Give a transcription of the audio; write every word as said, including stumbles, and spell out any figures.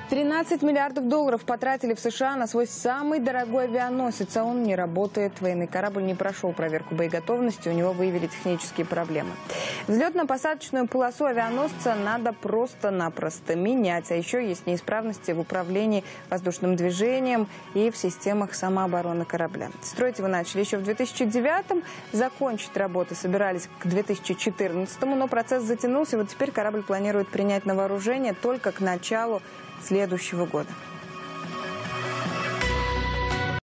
тринадцать миллиардов долларов потратили в США на свой самый дорогой авианосец, а он не работает. Военный корабль не прошел проверку боеготовности, у него выявили технические проблемы. Взлетно-посадочную полосу авианосца надо просто-напросто менять. А еще есть неисправности в управлении воздушным движением и в системах самообороны корабля. Строить его начали еще в две тысячи девятом, закончить работы собирались к две тысячи четырнадцатому, но процесс затянулся. Вот теперь корабль планирует принять на вооружение только к началу следующего года.